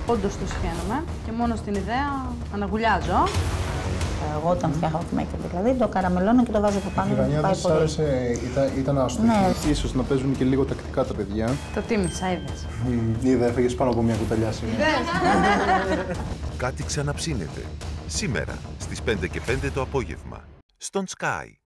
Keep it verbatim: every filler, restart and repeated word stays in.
όντως το συχαίνομαι και μόνο στην ιδέα αναγουλιάζω. Εγώ όταν φτιάχνω το make-up δηλαδή, το καραμελώνω και το βάζω από πάνω. Η τυραννιά δεν σας άρεσε, ήταν, ήταν άστοχη. Ναι. Ίσως να παίζουν και λίγο τακτικά τα παιδιά. Το τίμησα, είδες. Mm, είδα, έφεγες πάνω από μια κουταλιά σήμερα. Κάτι ξαναψύνεται. Σήμερα στις πέντε και πέντε το απόγευμα. Στον Sky.